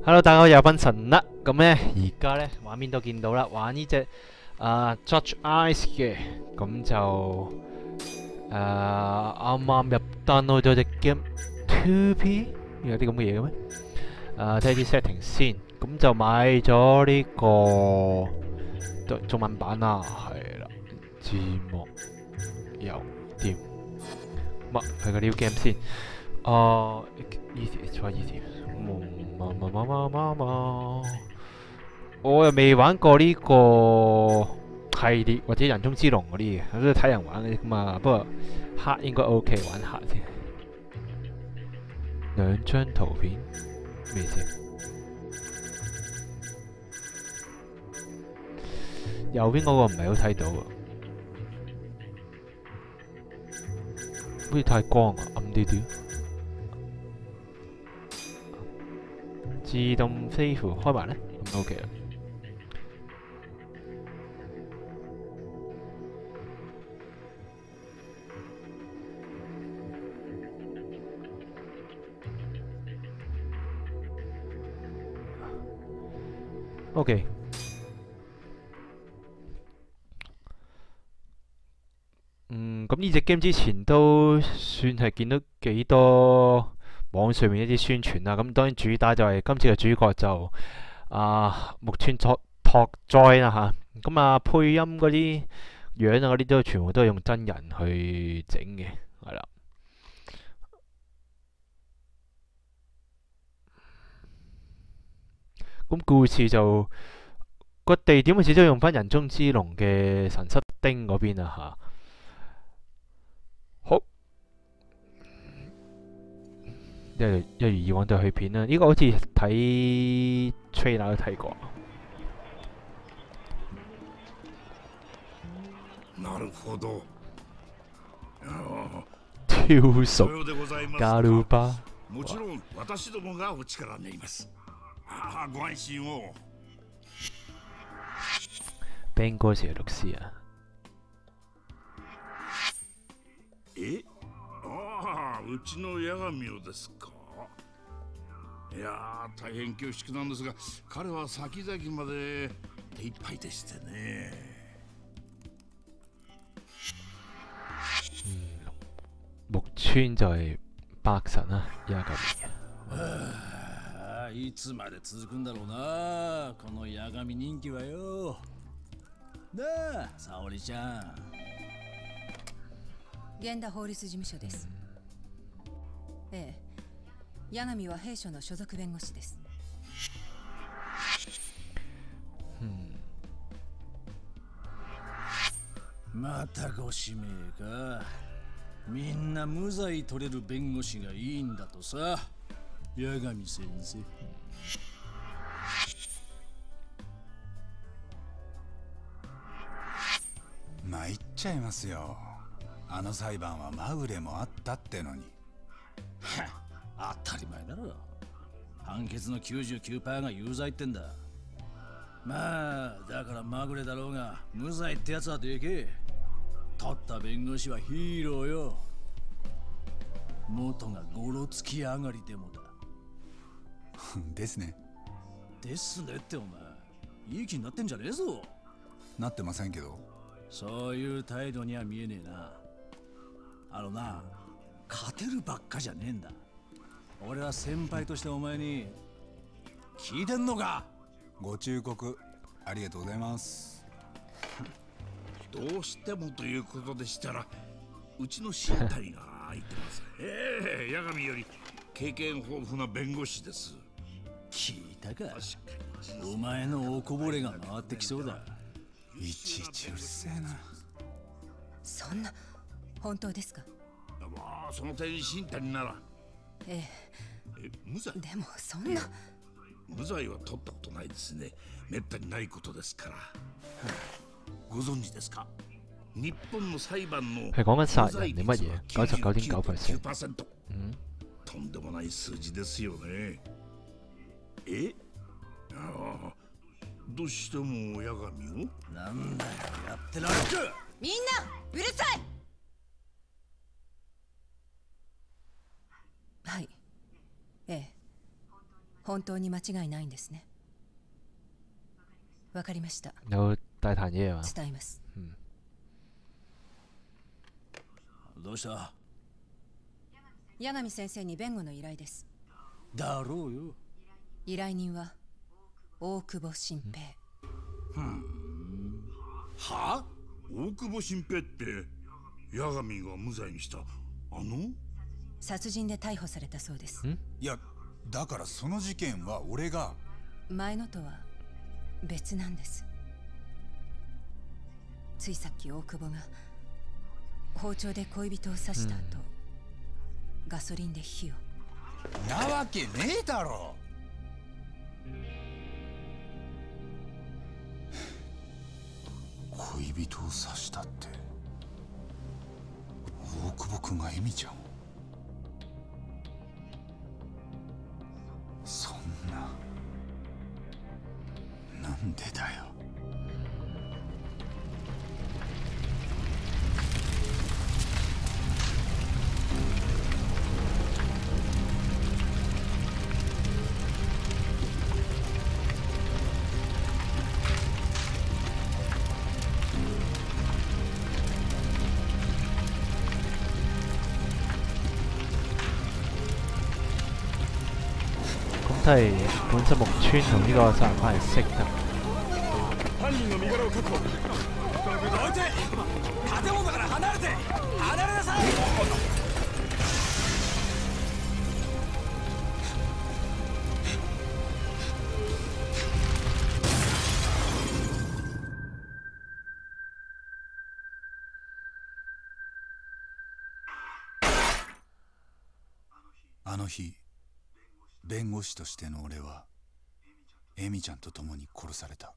Hello，大家好，又係賓神啦。咁咧，而家咧畫面都見到啦，玩呢隻Judge Eyes 嘅，咁就啱啱入 download 咗隻 game 2P，有啲咁嘅嘢嘅咩？睇下啲 setting 先，咁就買咗呢個中文版啦，係啦，字幕有掂，乜係個 new game 先？easy try easy。我又未玩過呢個系列或者人中之龍嗰啲嘅，我都睇人玩嘅嘛。不過黑應該 OK， 玩黑先。兩張圖片咩先？右邊嗰個唔係好睇到啊，好似太光啊，暗啲啲。自動飛符開埋咧，咁 OK 啦。OK。咁呢隻 game 之前都算係見到幾多網上面一啲宣傳啦。咁當然主打就係今次嘅主角就木村拓哉啦嚇。咁配音嗰啲樣嗰啲都全部都係用真人去整嘅，係啦。咁故事就個地點好似都用翻人中之龍嘅神室町嗰邊啊嚇。好，一如以往都係去片啦。呢個好似睇 trailer 都睇過。 なるほど。 超熟ガルバ。 もちろん私どもがお力になります。ご安心を。 弁護士係律師啊。 うちの八神をですか。いやー、大変恐縮なんですが、彼は先々まで手一杯でしてね。 木村就係百神啦，八神。 いつまで続くんだろうな、この八神人気はよ。なあ、沙織ちゃん。 源田法律事務所です。ええ、八神は弊社の所属弁護士です。 またご指名か。みんな無罪取れる弁護士がいいんだとさ、八神先生。 参っちゃいますよ。あの裁判はまぐれもあったってのに。 当たり前だろ。判決の 99% が有罪ってんだ。まあだからまぐれだろうが無罪ってやつはでけえ。取った弁護士はヒーローよ。元がゴロつき上がりでもだ。 ですね。 ですねってお前、いい気になってんじゃねえぞ。 なってませんけど。 そういう態度には見えねえな。勝てるばっかじゃねえんだ。俺は先輩としてお前に聞いてんのか。 ご忠告ありがとうございます。 どうしてもということでしたら、うちの新谷が空いてます。八神より経験豊富な弁護士です。 聞いたか。お前のおこぼれが回ってきそうだ。 いちいちうるせえな。 そんな本当ですか。 まあその点新谷なら。 ええ。 無罪。 でもそんな。 無罪は取ったことないですね。めったにないことですから。ご存知ですか。日本の裁判の係講緊殺人定乜嘢？99.9%。 とんでもない数字ですよね。どうしても八神を？ なんだよ、やってられる。 みんなうるさい。はい。ええ。 本当に間違いないんですね。わかりました。 有大壇嘢嘛？ 伝えます。 どうした？ 八神先生に弁護の依頼です。 だろうよ。 依頼人は大久保新平。 は？大久保新平って八神が無罪にした殺人で逮捕されたそうです。 いやだからその事件は俺が。 前のとは別なんです。ついさっき大久保が包丁で恋人を刺した後、ガソリンで火を。 なわけねえだろ。恋人を刺したって大久保君がエミちゃんを。そんなんでだよ。 都係本身木村同呢個殺人犯係識㗎。 犯人の身柄を確保。どいて！建物から離れて！離れなさい！ あの日弁護士としての俺はエミちゃんと共に殺された。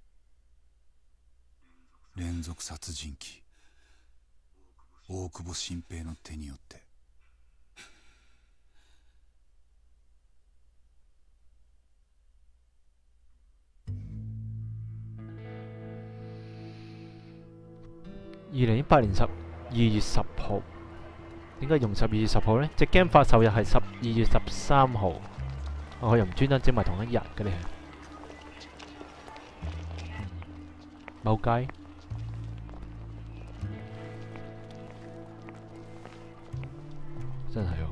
連続殺人鬼大久保新平の手によって。 2018年12月10號，點解用12月10號呢？隻 game 發售日係12月13號，我又唔專登整埋同一日嘅咧。冇計。真係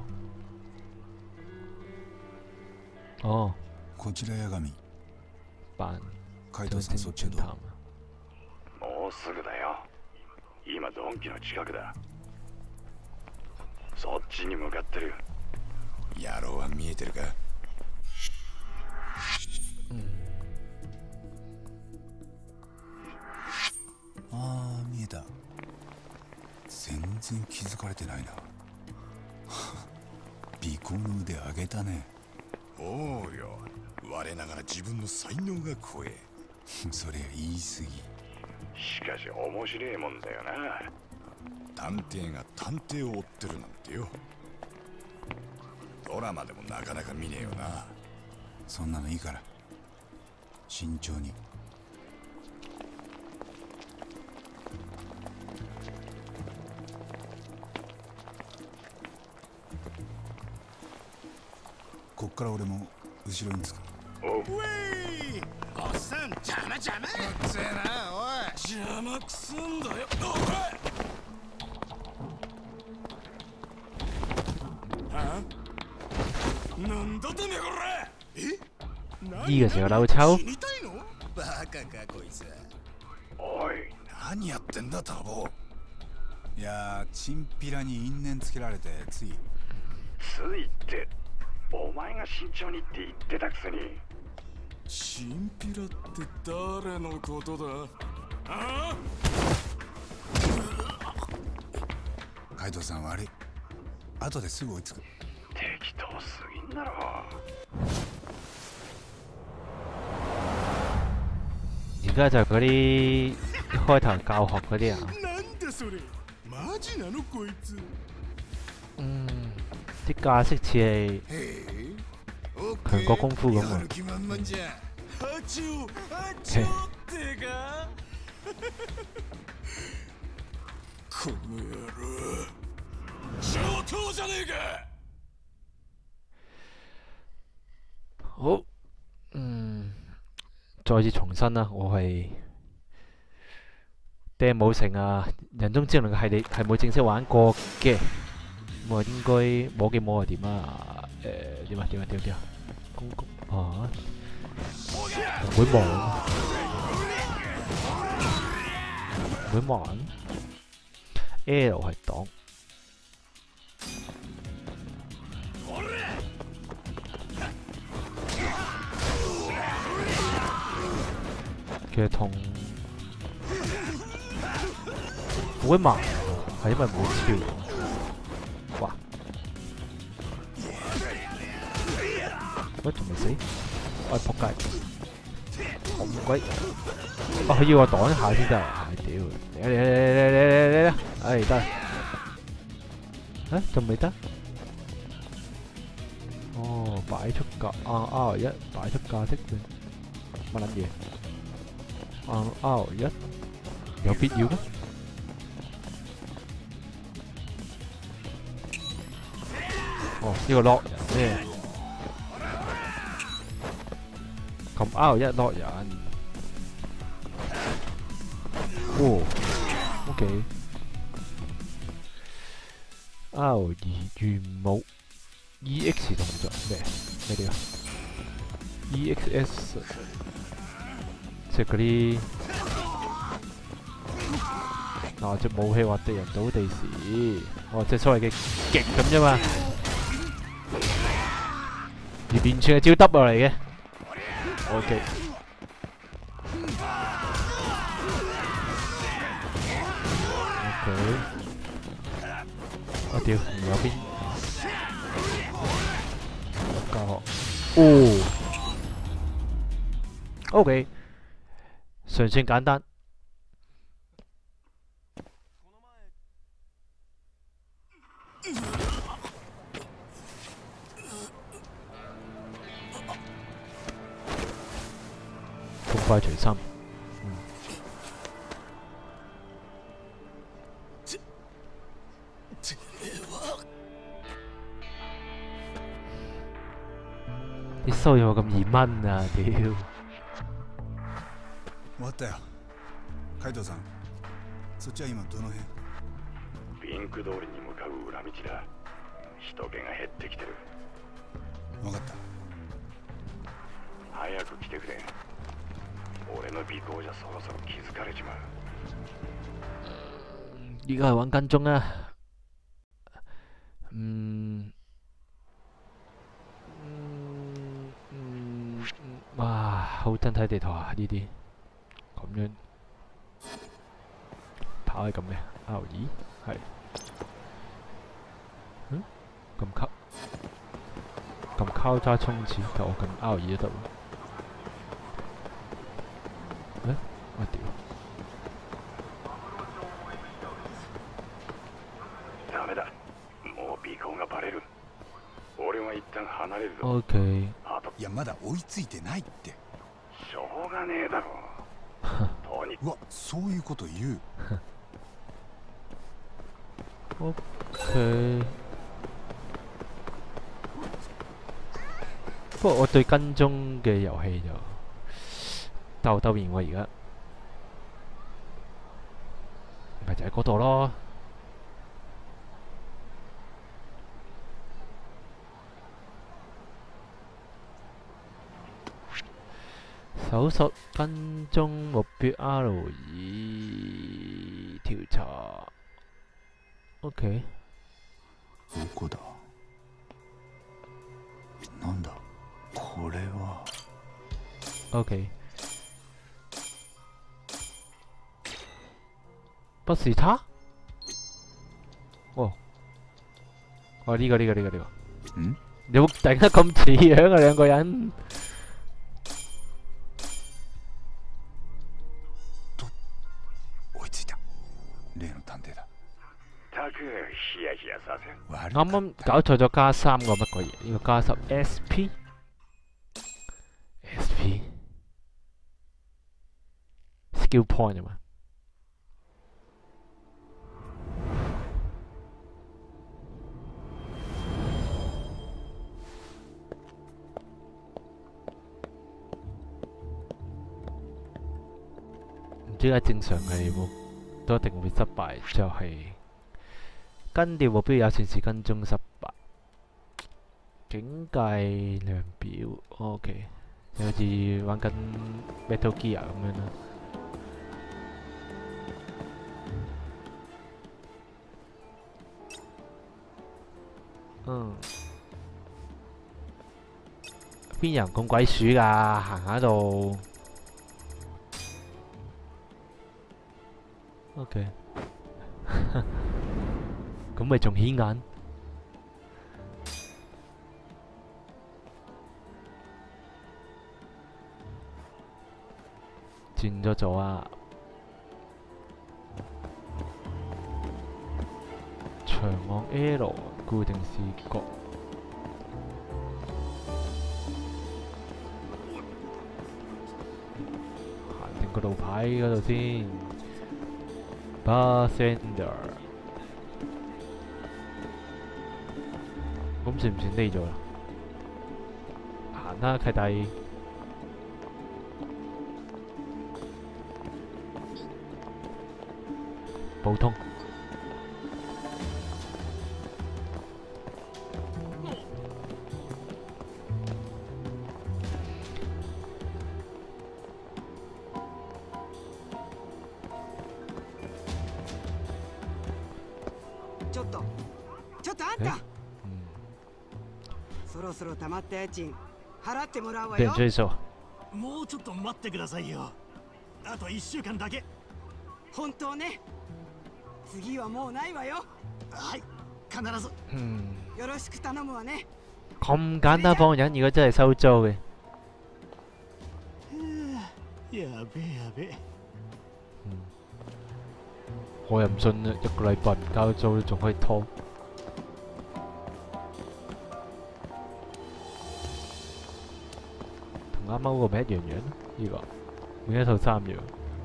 喎。哦。 こちら八神。 扮海藤さんそっちはどう？ もうすぐだよ。今ドンキの近くだ。そっちに向かってる。 野郎は見えてるか？ああ見えた。全然気づかれてないな。尾行の腕上げたね。 おうよ。我ながら自分の才能が怖え。 そりゃ言い過ぎ。 しかし面白いもんだよな。探偵が探偵を追ってるなんてよ。ドラマでもなかなか見ねえよな。 そんなのいいから慎重に。こっから俺も後ろにつく。 おいおっさん邪魔邪魔。うっせえなおい。邪魔くすんだよ。はあ？なんだてめえこれ。 呢個時候扭抽。 死にたいの？バカかこいつ。おい何やってんだタボ。 いやーチンピラに因縁つけられてつい。 ついってお前が慎重にって言ってたくせに。チンピラって誰のことだ？ああ？ 海藤さん悪い。後ですぐ追いつく。 適当すぎんだろ。 而家就嗰啲一開頭教學嗰啲啊。 なんだそれ？マジなのこいつ？ 啲架式似係強國功夫咁や啊。 る気満々じゃ。あちゅあちゅってか。この野郎上等じゃねえか。 好，再次重申啦，我係 demo 城啊，人中之龍嘅系列係冇正式玩過嘅，咁我應該摸幾摸係點啊？點啊？公啊，唔會望，唔會望 ，L 係擋。嘅痛好鬼慢，係因為冇超。哇！乜仲未死？我仆街！咁鬼！佢要我擋一下先得啊！屌！嚟！哎得！啊仲未得？哦，擺出格R1擺出格式嘅乜撚嘢？R1有必要咩？哦，呢個 lock 人咩？撳 R1 lock 人。哦 ，OK。R2原武 EX 動作咩嚟㗎 ？EXS 即係嗰啲嗱隻武器話敵人倒地時，哦即係所謂嘅極咁啫嘛，而連串係招耷落嚟嘅。OK。我屌，唔有邊？教學。哦。OK。尚算簡單。痛快隨心。啲收入咁2蚊啊！屌。 終わったよ。海藤さん、そっちは今どの辺？ ピンク通りに向かう裏道だ。人気が減ってきてる。 分かった。 早く来てくれ。俺の尾行じゃそろそろ気づかれちまう。 而家係揾跟蹤啊。哇，好真睇地圖啊！呢啲咁樣跑係咁嘅 ，R2係，撳交叉衝刺，但我撳 R2都得喎。我屌！ ダメだ。もう尾行がバレる。俺は一旦離れるぞ。 OK。 いやまだ追いついてないって。 しょうがねえだろ。とにうわ、そういうこと言う。 OK。不過我對跟蹤嘅遊戲就兜然喎，而家咪就喺嗰度咯。搜索跟蹤目標 R2調查。OK。 どこだ？なんだ？これは。 OK。不是他？哦，呢個。 嗯？ 你冇突然間咁似樣啊，兩個人。 追いついた。例の探偵だ。 たくヒヤヒヤさせ。 啱啱搞錯咗加3個乜鬼嘢？呢個加10 SP skill point 啊嘛。 知點解正常係都一定會失敗，就係、跟調目標有陣時跟蹤失敗。境界量表 OK， 就好似玩緊 Metal Gear 咁樣啦。邊有人咁鬼鼠㗎？行喺度。OK， 咁咪仲顯眼。轉咗左啊！長按 L 固定視角。行定個路牌嗰度先。Bartender， 咁算唔算低咗啦？行啦，契弟。普通。 ちょっとあんた、そろそろ溜まった家賃払ってもらうわよ。 被人追數。 もうちょっと待ってくださいよ。あと1週間だけ。 本当ね。次はもうないわよ。 はい、必ず。 よろしく頼むわね。 咁簡單放人，如果真係收租嘅。 やべえやべえ。 我又唔信啦，一個禮拜唔交租仲可以拖。同啱啱嗰個咪一樣樣咯，呢個每一套衫樣。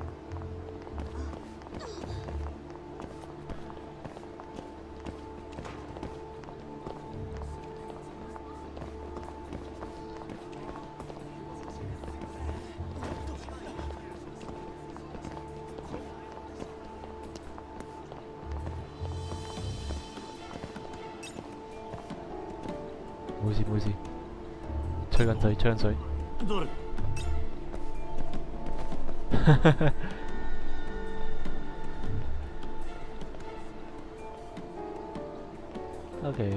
冇事冇事，吹緊水吹緊水。OK。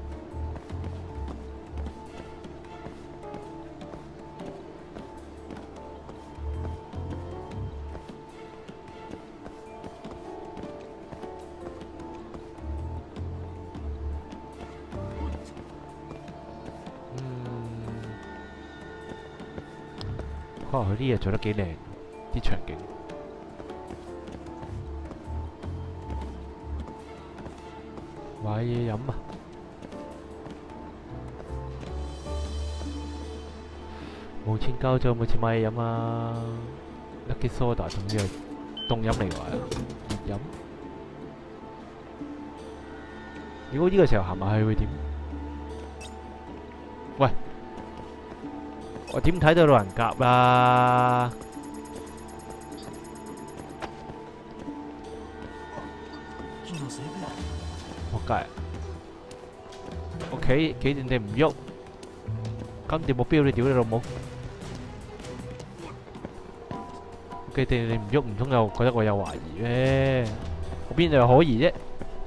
佢啲嘢做得幾靚，啲場景。買嘢飲啊！冇錢交租，冇錢買嘢飲啊 ！Lucky Soda 仲要係凍飲嚟㗎，熱飲。如果呢個時候行埋去會點？喂！我點睇到路人甲啦？仆街！我企定定唔喐，跟住目標你屌你老母！企定定唔喐，唔通又覺得我有懷疑咩？我邊度有可疑啫？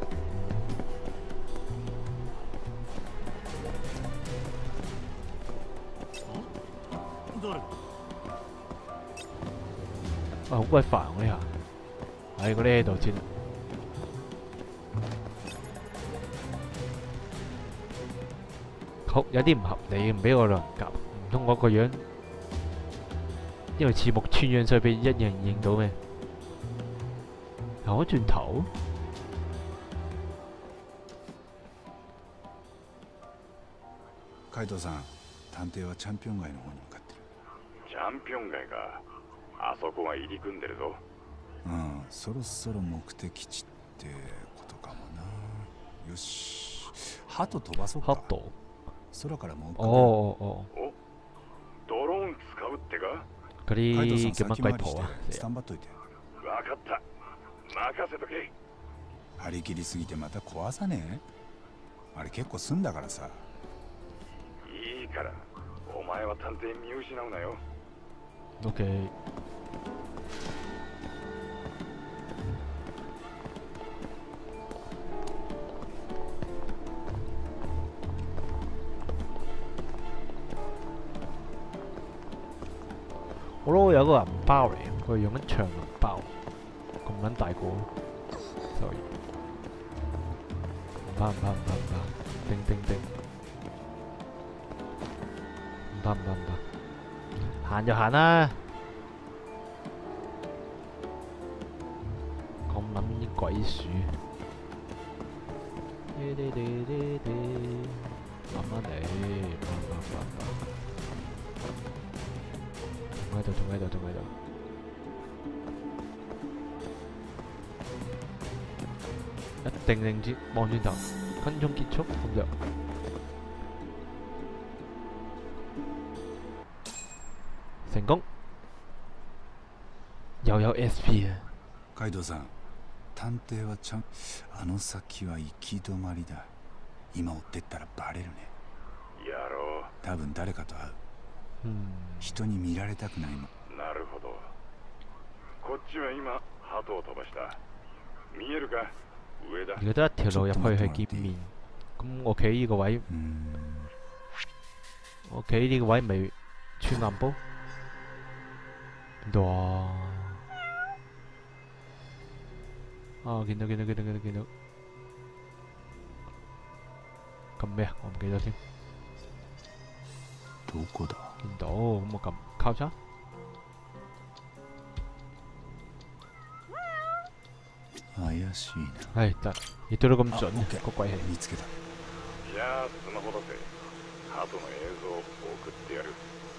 好鬼煩喎呢下，唉，我匿喺度先。好，有啲唔合理，唔俾我路人甲，唔通我個樣因為似木村樣，所以俾一樣認到咩？行咗轉頭。 カイトさん、探偵はチャンピオン街の方に向かってる。 チャンピオン街か。あそこは入り組んでるぞ。 うん、そろそろ目的地ってことかもな。よし、鳩飛ばそうか。 鳩？ 空からもう哦， ドローン使うってか？ 嗰カイトさ啲ん先叫乜鬼回りして婆啊？ スタンバっといて。 かった。任せとけ。 張り切りすぎてまた壊さねえ？あれ結構済んだからさ。 いいから、お前は探偵見失うなよ。 OK。我攞有個銀包嚟，佢用緊長銀包，咁撚大個，sorry，唔怕，叮，唔怕，行就行啦，咁撚啲鬼鼠，慢慢嚟，仲喺度，一定住望轉頭，分鐘結束咁就成功，又有 SP 啊！ カイドウさん、探偵はちゃん、あの先は行き止まりだ。今追ってったらバレるね。 やろう。 多分誰かと会う。人に見られたくないもん。 なるほど。こっちは今鳩を飛ばした。見えるか？上だ。 而家得一條路入去見面，咁我企呢個位，我企呢個位咪穿暗煲？邊度啊？啊！見到，撳咩啊？我唔記得添。 どこだ？ 見到，咁我撳交叉。 怪しいな。 唉，得，亦都咁準，個鬼氣。 見つけた。 じゃあスマホ出せ。鳩の映像を送ってやる。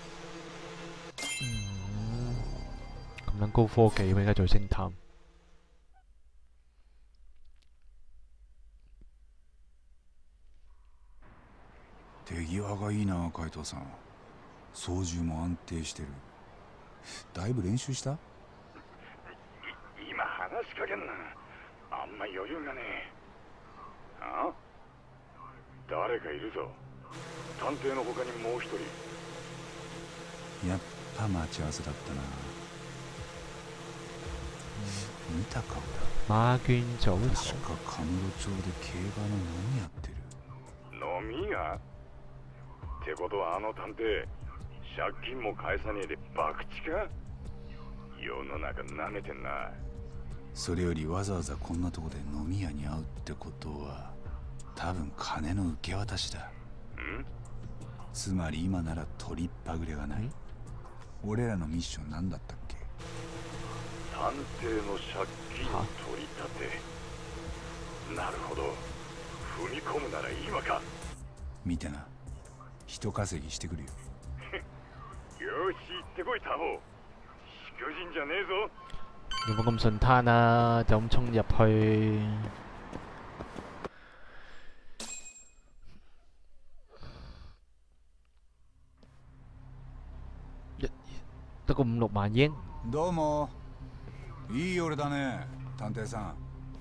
咁撚高科技，而家做偵探。 手際がいいな、海藤さん。操縦も安定してる。だいぶ練習した？ 今話しかけんな。あんま余裕がねえ。あ？誰かいるぞ。探偵の他にもう一人。 やっぱ待ち合わせだったな。見た顔だ。 馬券組頭。 確かカムロ町で競馬の飲みやってる。 飲み屋？ってことはあの探偵、借金も返さねえで博打か？世の中舐めてんな。 それよりわざわざこんなとこで飲み屋に会うってことは多分金の受け渡しだ。つまり今なら取りっぱぐれがない。俺らのミッション何だったっけ？ 探偵の借金取り立て。なるほど。踏み込むなら今か。 見てな。人稼ぎしてくるよ。 よし、行ってこいタボ。しくじんじゃねえぞ。 有冇咁順攤啊？就咁衝入去，得個5、6萬円。 どうも。いい夜だね、探偵さ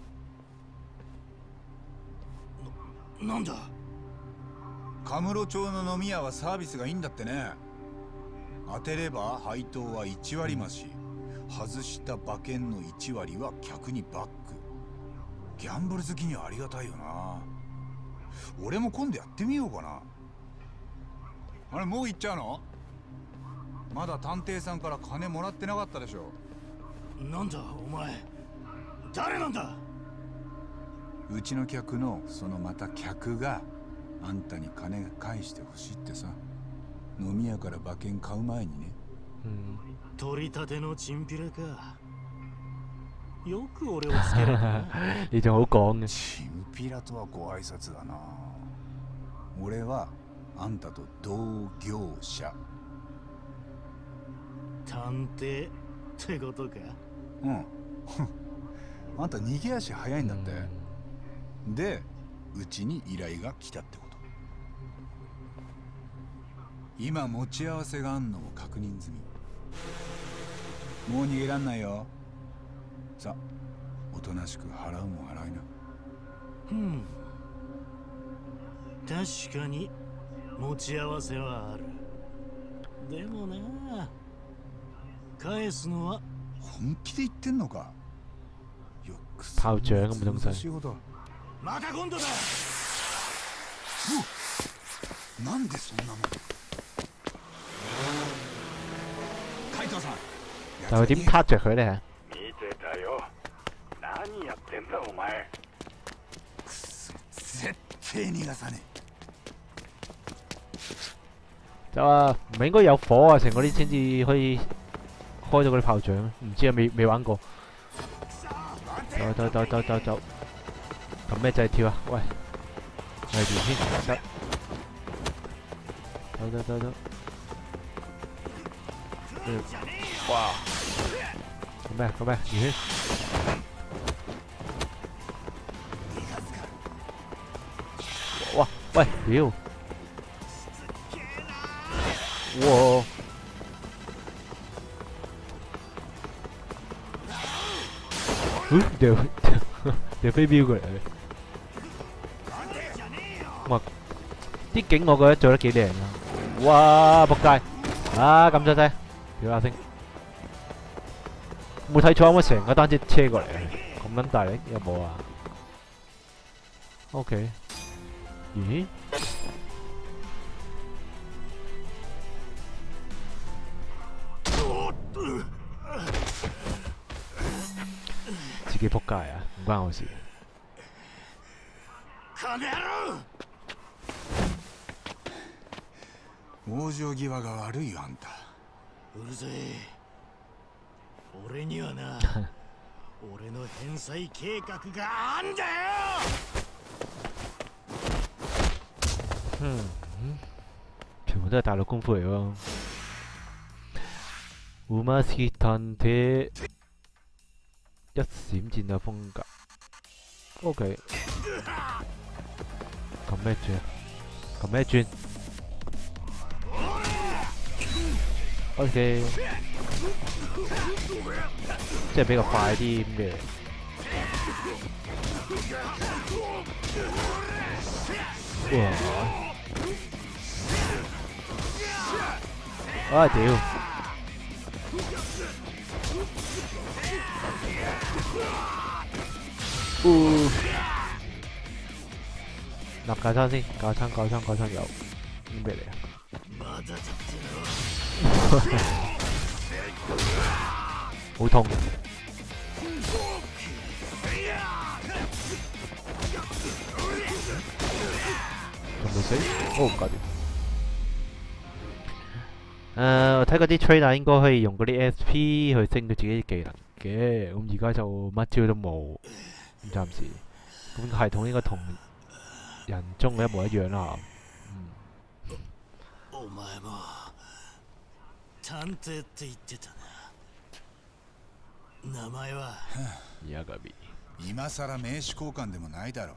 ん。 なんだ？ カムロ町の飲み屋はサービスがいいんだってね。当てれば配当は1割増し、外した馬券の1割は客にバック。ギャンブル好きにはありがたいよな。俺も今度やってみようかな。あれ、もう行っちゃうの？まだ探偵さんから金もらってなかったでしょ。 なんだお前、誰なんだ？ うちの客のそのまた客があんたに金返してほしいってさ。飲み屋から馬券買う前にね。 取り立てのチンピラか。よく俺をつけるな。 你仲好講嘅。 チンピラとはご挨拶だな。俺はあんたと同業者。 探偵ってことか。 うん。あんた逃げ足早いんだって。で、うちに依頼が来たってこと。今持ち合わせがあんのも確認済み。もう逃げらんないよ。 さ、おとなしく払うもん払いな。 確かに持ち合わせはある。でもな、返すのは本気で言ってんのか。よく炮仗咁嘅東西。 仕事。 また今度だ。 なんでそんなもん。海藤さん。 但係點撻着佢咧？ 見てたよ。何やってんだお前。 くそ、絶対逃がさねえ。 就話唔係應該有火啊，成嗰啲先至可以開到嗰啲炮仗，唔知啊，未玩過。走，撳咩掣跳啊？喂，係完先得。走。哇！撳咩？完先。哇！喂，屌！哇！掉飛鏢過嚟。哇！啲景我覺得做得幾靚啊！哇！仆街！啊咁咗啫，屌阿星！冇睇錯有冇成個單車車過嚟啊？咁撚大力有冇啊 ？OK。咦？自己仆街啊！唔關我事。 往生際が悪いよあんた。 うるせえ。俺にはな、俺の返済計画があんだよ。 全部都係大陸功夫嚟喎。烏馬斯探鐵一閃戰鬥風格。OK。撳咩轉？OK， 即係比較快啲咁嘅。哇！啊屌！立架撐先，架撐有咩嚟啊？好痛！仲未死？哦，搞掂。我睇嗰啲 trainer 應該可以用嗰啲 SP 去升佢自己啲技能嘅，咁而家就乜招都冇，咁暫時。咁系統應該同人中嘅一模一樣啦。 お前も探偵って言ってたな。名前はヤガビ。 今さら名刺交換でもないだろう。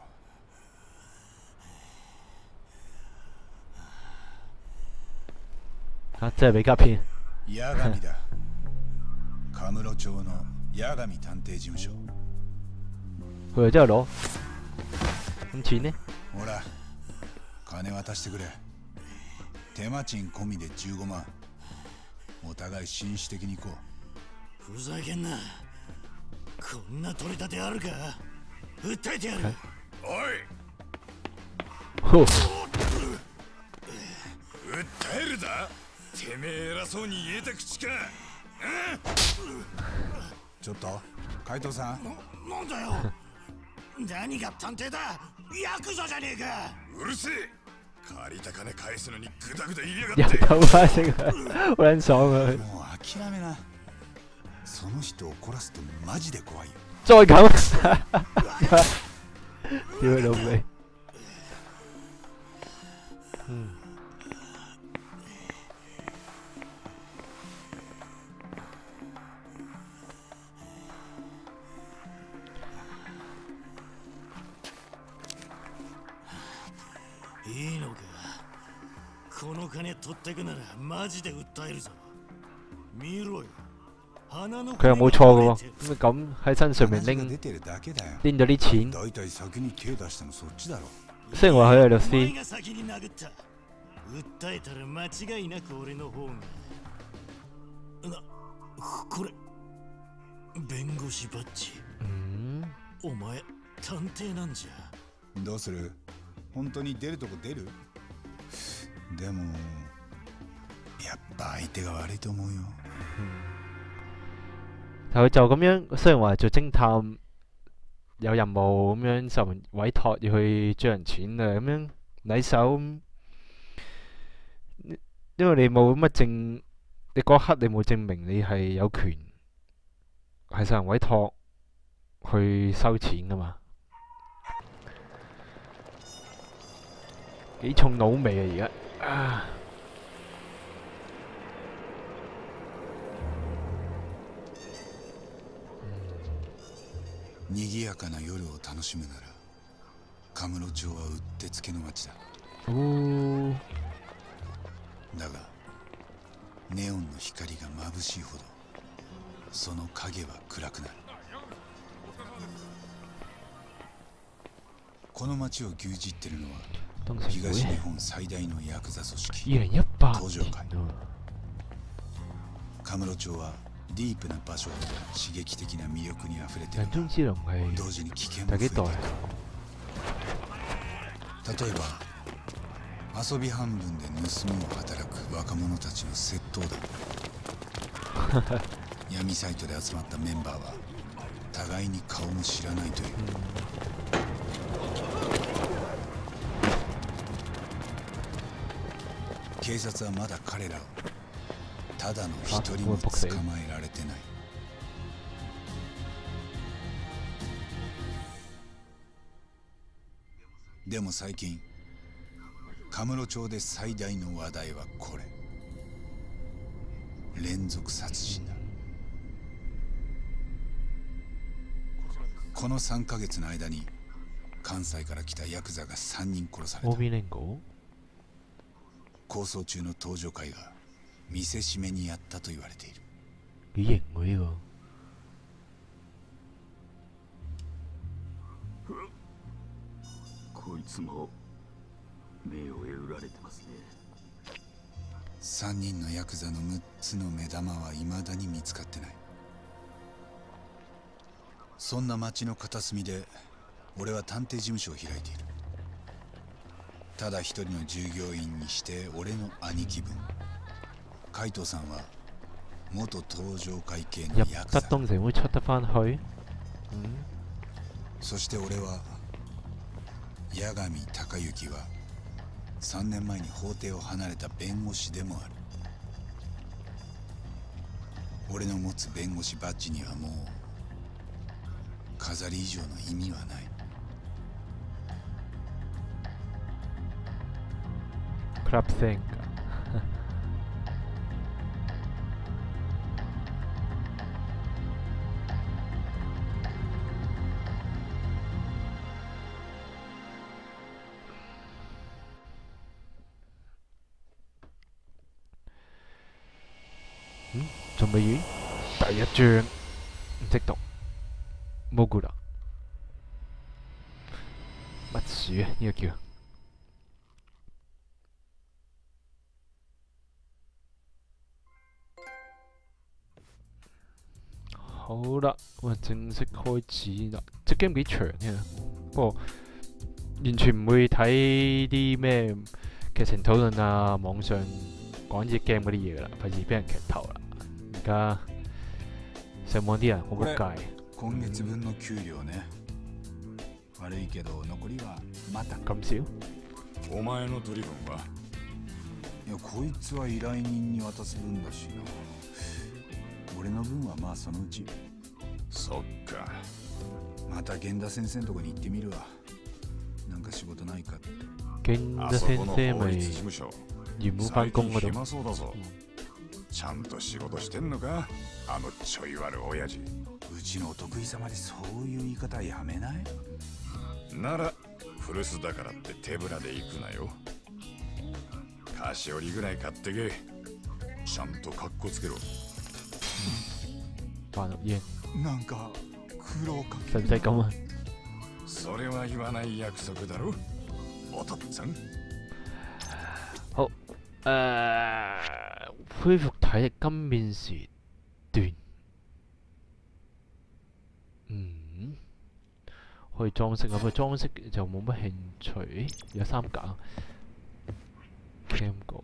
啊，即係比較偏。 八神だ。カムロ町の八神探偵事務所。 佢又真係攞咁錢呢？ ほら、金渡してくれ。手間賃込みで15万。お互い紳士的に行こう。ふざけんな。こんな取り立てあるか。訴えてやる。 おい。訴えるだ。てめえ偉そうに言えた口か。 ちょっと海藤さん。 なんだよ。何が探偵だ。ヤクザじゃねえか。 うるせえ。借りた金返すのにグダグダ言いやがって。又偷翻聲啊！好撚爽啊！ もう諦めな。その人を怒らすとマジで怖いよ。 再咁，屌你老味！ いいのか。この金取ってくならマジで訴えるぞ。見ろよ。 佢又冇錯嘅喎，咁喺身上面拎咗啲錢， 大体先に手出したのそっちだろ。 雖然話佢係律お前師， が先に殴った訴えたら間違いなく俺の方がこれ弁護士バッジ。お前探偵なんじゃ。 どうする？本當に出るとこ出る？でもやっぱ相手が悪いと思うよ。 但佢就咁樣，雖然話做偵探有任務咁樣受人委託要去追人錢啊，咁樣禮手，因為你冇乜證，你嗰刻你冇證明你係有權係受人委託去收錢噶嘛，幾重腦味啊而家啊！ 賑やかな夜を楽しむならカムロ町はうってつけの街だ。だがネオンの光が眩しいほどその影は暗くなる。この街を牛耳ってるのは東日本最大のヤクザ組織東上会。カムロ町はディープな場所と刺激的な魅力にあふれているが同時に危険も増えている。例えば遊び半分で盗みを働く若者たちの窃盗団闇サイトで集まったメンバーは互いに顔も知らないという。警察はまだ彼らをただの一人も捕まえられてない。でも最近カムロ町で最大の話題はこれ。連続殺人だ。この3ヶ月の間に関西から来たヤクザが3人殺された。抗争中の東上会が見せしめにやったと言われている。 幾型喎呢個。こいつも目を得られてますね。 3人のヤクザの6つの目玉は未だに見つかってない。そんな町の片隅で俺は探偵事務所を開いている。ただ一人の従業員にして俺の兄貴分海藤さんは元東上会系のヤクザ。そして俺は八神隆之は3年前に法廷を離れた弁護士でもある。俺の持つ弁護士バッジにはもう飾り以上の意味はない。 ครับเซ็ง仲未完？第一章唔識讀，冇估啦。乜樹啊？呢個叫。好啦，咁正式開始啦。隻 game 幾長嘅，不過完全唔會睇啲咩劇情討論啊，網上講隻 game 嗰啲嘢噶啦，費事俾人劇透啦。而家上網啲人好撲街。 今月分の給料ね。悪いけど残りはまた。 咁少？ お前の取り分は？ いや、こいつは依頼人に渡す分だしな。俺の分はまあそのうち。 そっか。 また源田先生のとこに行ってみるわ。なんか仕事ないかって。 源田先生咪業務翻工嗰度。 暇そうだぞ。ちゃんと仕事してんのか？あのちょい悪親父。 うちのお得意様でそういう言い方やめない？ なら古巣だからって手ぶらで行くなよ。菓子折りぐらい買ってけ。ちゃんとカッコつけろ。 萬六yen， なんか苦労かけ使唔使咁啊？ それは言わない約束だろ、お父っつぁん。 好，恢復體力金面時段，可以裝飾啊，不過裝飾就冇乜興趣。有3格 ，Cam 個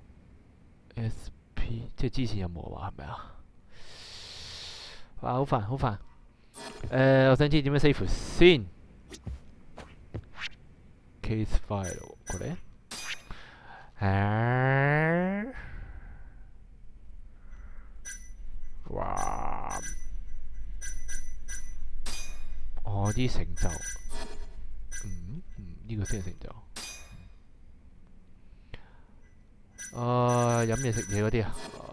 SP， 即係之前有冇話係咪啊？哇，好煩好煩。我想知點樣 save 先。Case file これ。哇！哦，啲成就，呢個先係成就。飲嘢食嘢嗰啲啊，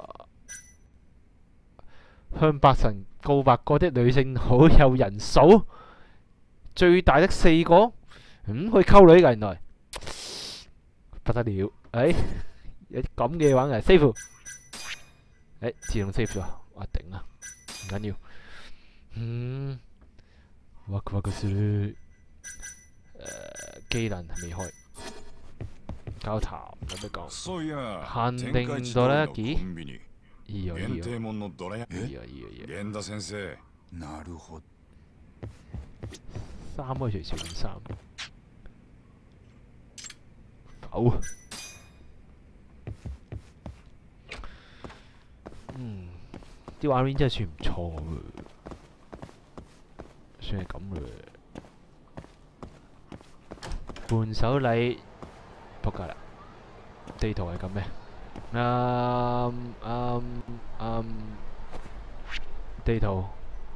向白神告白過的女性好友人數最大的4個，可以溝女㗎原來，不得了！有啲咁嘅玩嘅 save， 自動 save 咗，我頂啊，唔緊要，ワクワクする。技能未開。交談有咩講？ そういや、 判定天下一どらのコ焼き？ ンビニいいよいいよ。 限定もんのどら焼き。 いいよいいよいいよ。 源田先生。 なるほど。 衫可以隨時換衫。好。啲畫面真係算唔錯喎，算係咁嘞。伴手禮，仆街啦！地圖係咁咩？地圖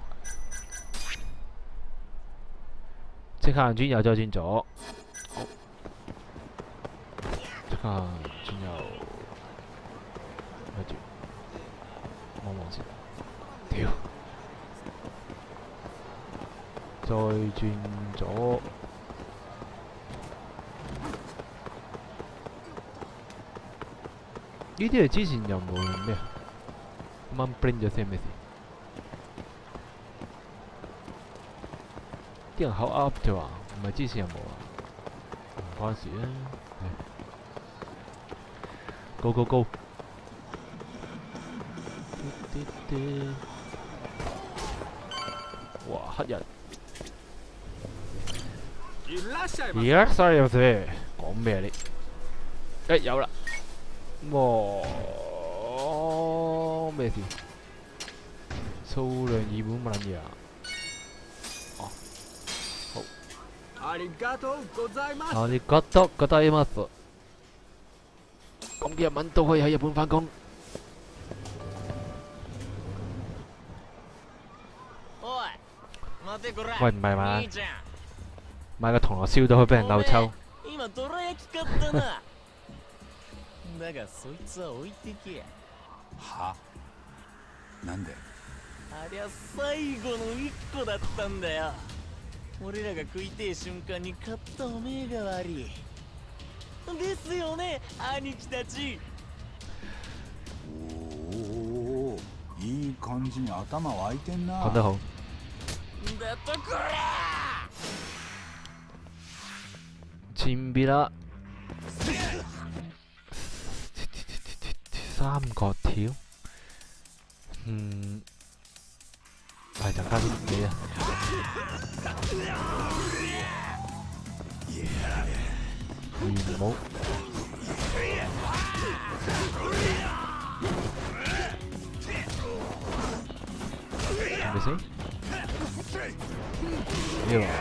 即刻行轉右再轉左，好，即刻行轉右，咪住，望望先，屌，再轉左。呢啲係之前有冇咩啊？啱啱 blend 咗先咩事？啲人口 up 就話唔係之前有冇啊？唔關事啊。Go go go！ 哇，黑人！而家晒入去講咩啊你？有啦！哇！咩事？數量二本乜撚嘢啊？哦，好。 ありがとうございます。 ありがとうございます。講嘅日文都可以喺日本返工。喂，唔係嘛？買個銅鑼燒都可以俾人拗抽。 だがそいつは置いてけ。 は？なんで？ ありゃ最後の1個だったんだよ。俺らが食いてえ瞬間に買ったおめえが悪い。ですよね、兄貴たち。 おお、いい感じに頭湧いてんな。 講得好。 だとこら！ 前邊啦。三角條，係就加啲嘢啊！元武，係咪先？咩話？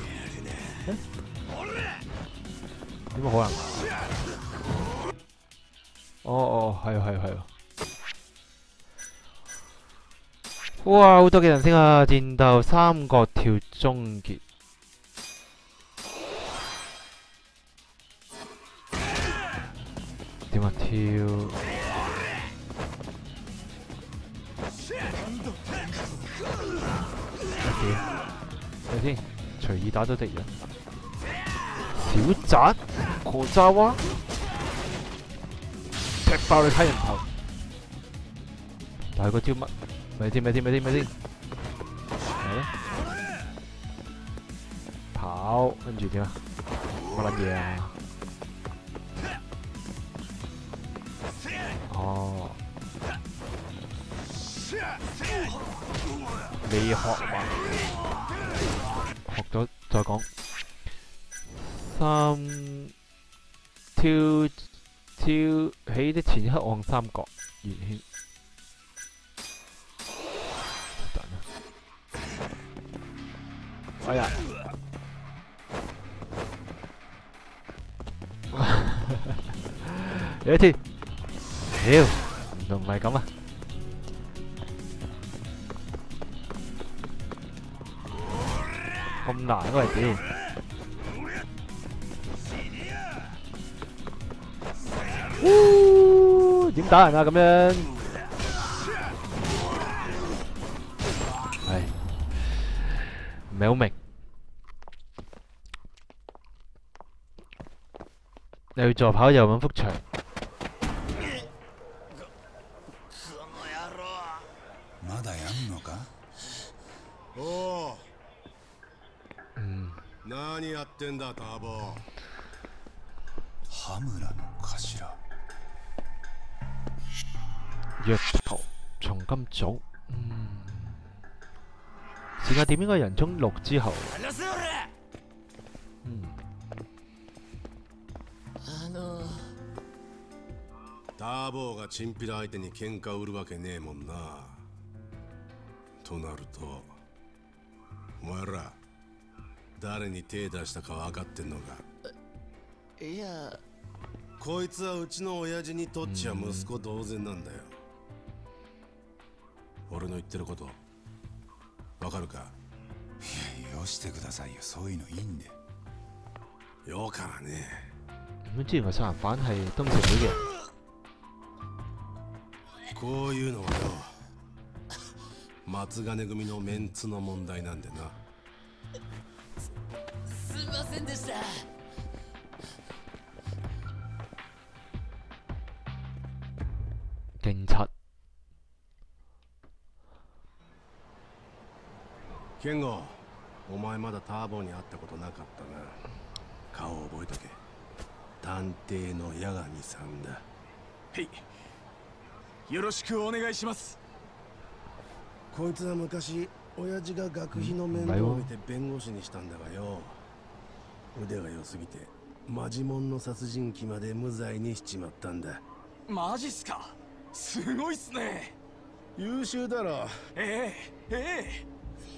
點可能？哦，係啊係啊係啊！哇，好多嘅人聲啊！戰鬥三角跳終結，點啊跳？睇先，隨意打到敵人。小澤，何渣哇！踢爆你睇人頭，但係個招乜？ 咪先，係咧，跑，跟住點啊？乜撚嘢啊？哦，未學嘛？學咗再講。跳起的前一刻按三角圓圈。哎呀！有一次，屌，唔係咁啊！咁難嗰係屌！點打人啊？咁樣，係唔係好明？又助跑又揾幅牆。 まだやんのか？ おお。 嗯。 何やってんだターボ。 羽村の頭。 藥頭從今早。時間點應該人中6之後。 ターボーがチンピラ相手に喧嘩売るわけねえもんな。となるとお前ら誰に手出したか分かってんのか？ いや、 こいつはうちの親父にとっちゃ息子同然なんだよ。俺の言ってること分かるか？ いや、よしてくださいよ。そういうのいいんで。 よからね。 咁之前個殺人犯係東城會嘅。 こういうのはよ、松金組のメンツの問題なんでな。 すみませんでした。 警察。 ケンゴ、お前まだターボに会ったことなかったな。顔を覚えとけ。探偵の八神さんだ。 はい。よろしくお願いします。 こいつは昔親父が学費の面倒を見て弁護士にしたんだがよ、腕が良すぎてマジモンの殺人鬼まで無罪にしちまったんだ。 マジっすか？すごいっすね。 優秀だろ。 ええ。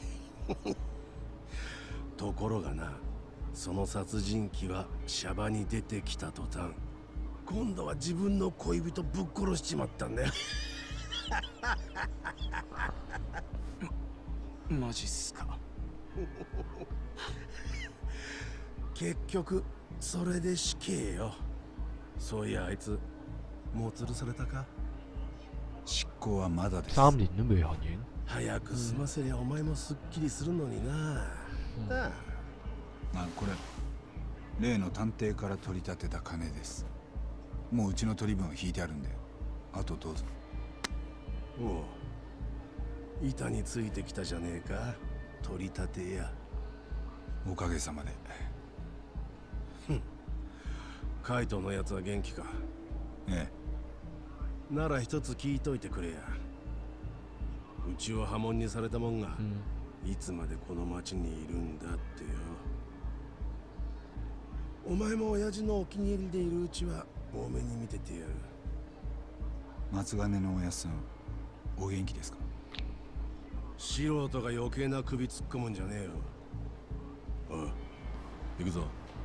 ところがな、その殺人鬼はシャバに出てきた途端、今度は自分の恋人ぶっ殺しちまったんだよ。 マジっすか？ 結局それで死刑よ。そういやあいつもう吊るされたか？ 執行はまだです。 3年都未行完。 早く済ませりゃお前もすっきりするのにな。 これ例の探偵から取り立てた金です。もううちの取り分は引いてあるんで、あとどうぞ。 おう、板についてきたじゃねえか、取り立てや。 おかげさまで。 カイトのやつは元気か？ ええ。なら一つ聞いといてくれや。うちを破門にされたもんが、いつまでこの町にいるんだってよ。お前も親父のお気に入りでいるうちは多めに見ててやる。 松金のおやっさん、お元気ですか？ 素人が余計な首突っ込むんじゃねえよ。おう、行くぞ。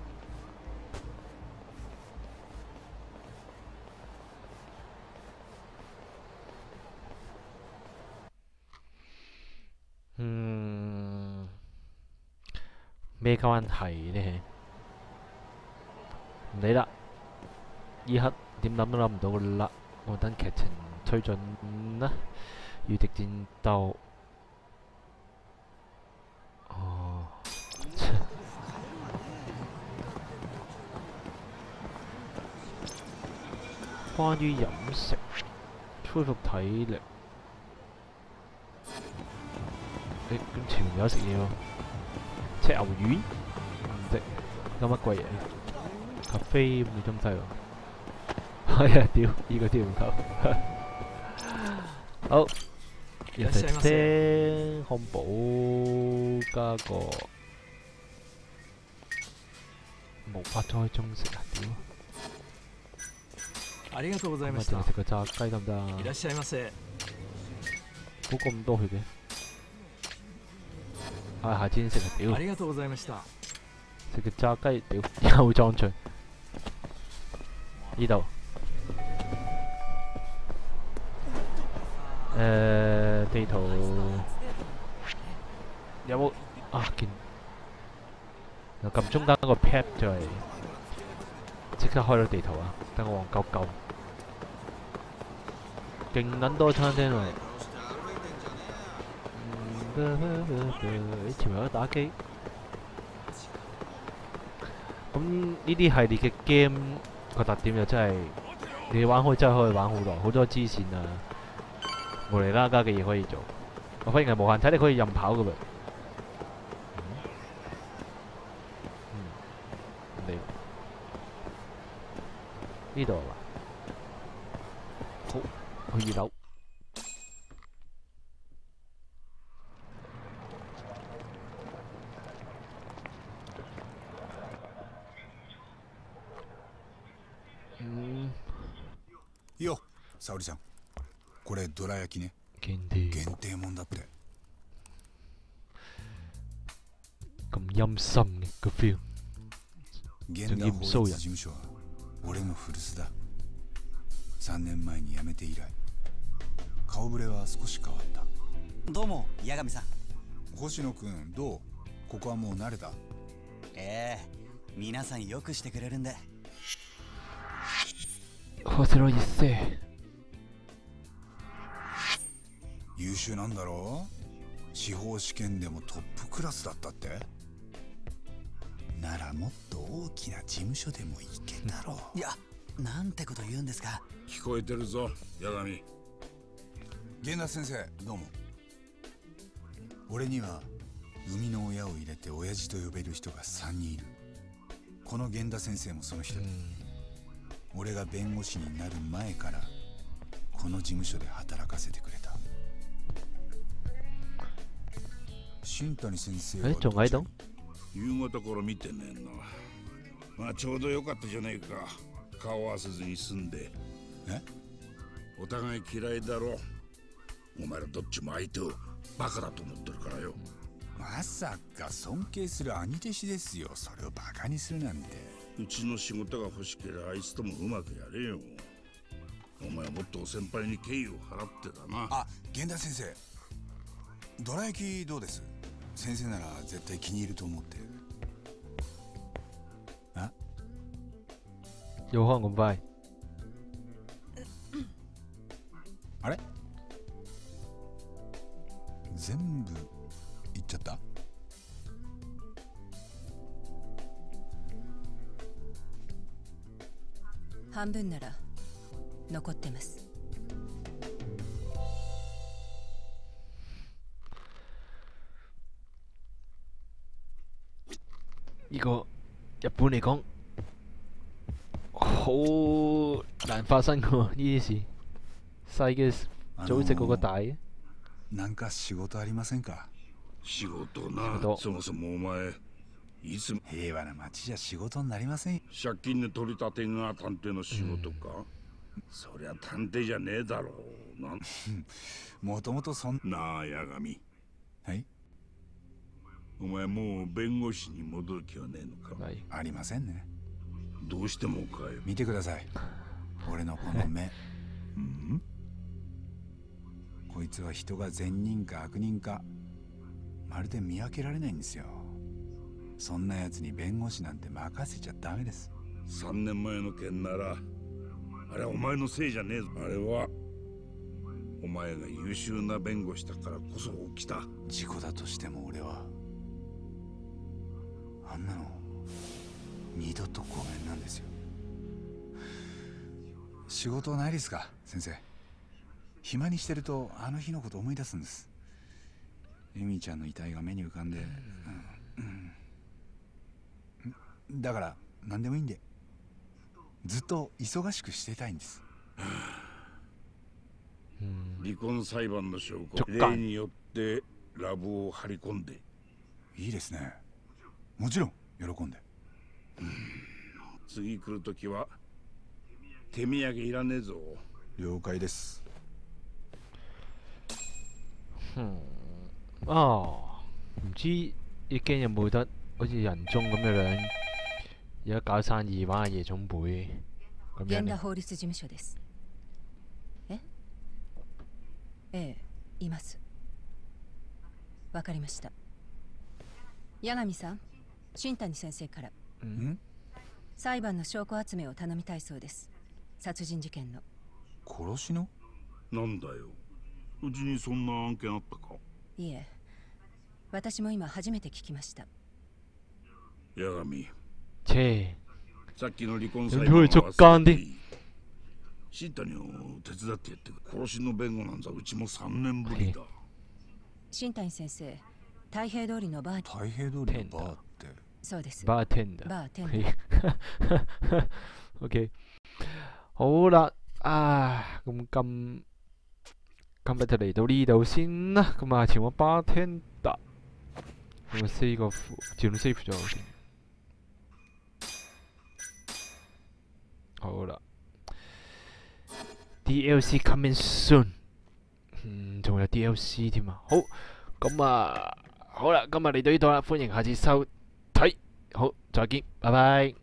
咩關係呢？唔理啦，依刻點諗都諗唔到㗎啦。我等劇情推進啦，與敵戰鬥。哦，關於飲食，恢復體力。 咁前面有食嘢喎，赤牛丸唔食，有乜鬼嘢？咖啡咁嘅東西喎，係啊，屌，呢個屌唔夠。好，日食聲漢堡加個無法再中食啊！屌， ありがとうござい咁啊， ました。 淨係食個炸雞得唔得啊？ いらっしゃいませ。 冇咁多血嘅，啊，下次先食啊！屌， ありがとうございました。 食個炸雞，屌又裝進呢度。地圖有冇啊？見又撳中間嗰個 pad 就係即刻開到地圖啊！等我黃鳩鳩，勁撚多餐廳喎。前面有得打機。咁呢啲系列嘅 game 個特點就真係你玩開真係可以玩好耐，好多支線啊！無厘啦家嘅嘢可以做，我發現係無限體，你可以任跑嘅噃。呢度係嘛？好，去2樓。 よ、沙織さん。これどら焼きね。 限定もんだって。 咁陰森嘅個 feel， 現代法律事務所は俺の古巣だ。3年前に辞めて以来、顔ぶれは少し変わった。 どうも、八神さん。 星野くん、どう？ここはもう慣れた？ 皆さんよくしてくれるんで。 星野一世。 優秀なんだろう？司法試験でもトップクラスだったって？ならもっと大きな事務所でも行けたろう。 いや、なんてこと言うんですか。 聞こえてるぞ、八神。 源田先生、どうも。俺には生みの親を入れて親父と呼べる人が3人いる。この源田先生もその一人。俺が弁護士になる前からこの事務所で働かせてくれた。新谷先生は仲喺度？ 夕方から見てねえな。まあちょうどよかったじゃねえか。顔合わせずに済んで。お互い嫌いだろ。お前らどっちも相手をバカだと思ってるからよ。 まさか尊敬する兄弟子ですよ。それをバカにするなんて。 うちの仕事が欲しければあいつともうまくやれよ。お前はもっと先輩に敬意を払ってだな。 あ、源田先生、どら焼きどうです？先生なら絶対気に入ると思って。あ？ 要開咁快？ あれ？全部いっちゃった？ 半分なら残ってます。 呢個日本嚟講好難發生嘅喎呢啲事，細嘅組織嗰個大嘅。 なんか仕事ありませんか？ 仕事な。そもそもお前いつも平和な町じゃ仕事になりません。 借金で取り立てが探偵の仕事か？そりゃ探偵じゃねえだろう。なんもともとそんなあ、八神。 はい。 お前もう弁護士に戻る気はねえのか？ ありませんね。 どうしてもかよ。 見てください。俺のこの目。こいつは人が善人か悪人かまるで見分けられないんですよ。そんなやつに弁護士なんて任せちゃダメです。 3年前の件ならあれはお前のせいじゃねえぞ。あれはお前が優秀な弁護士だからこそ起きた事故だとしても俺はあんなの二度とごめんなんですよ。仕事ないですか先生？暇にしてるとあの日のこと思い出すんです。 エミちゃんの遺体が目に浮かんで、だから何でもいいんでずっと忙しくしてたいんです。 離婚裁判の証拠、 直感例によってラブを張り込んで。 いいですね。もちろん喜んで。 次来るときは手土産いらねえぞ。 了解です。 唔知已經有冇得好似人中咁樣，而家搞生意玩下夜總會咁樣源呢田法律事務所です。えええ、います。わかりました。八神さん、新谷先生から。裁判の証拠集めを頼みたいそうです。殺人事件の。 殺しの？ なんだよ。うちにそんな案件あったか？ いえ、私も今初めて聞きました。 八神。 切さっきの離婚有裁判は冇去直間啲？ 新谷を手伝ってやってく。殺しの弁護なんざうちも3年ぶりだ。 新谷先生、太平通りのバー。 太平通りのバーって？ そうです。 バーテンダー。 バーテンダー。 OK， 好啦，今日就嚟到呢度先啦。咁啊，前往巴聽達，咁啊4個符，自動 save 咗先。好啦 ，DLC coming soon，仲有 DLC 添啊。好，咁啊，好啦，今日嚟到呢度啦，歡迎下次收睇，好，再見，拜拜。